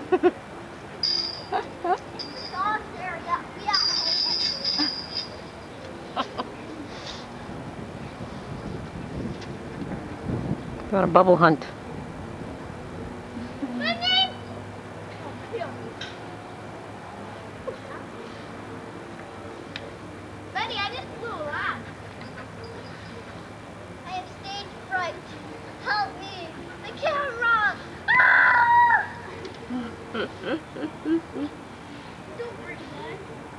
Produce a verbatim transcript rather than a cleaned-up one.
Go on a bubble hunt. Betty, I just flew a lot. I have stage fright. Help me. The camera. Ah! Don't break that.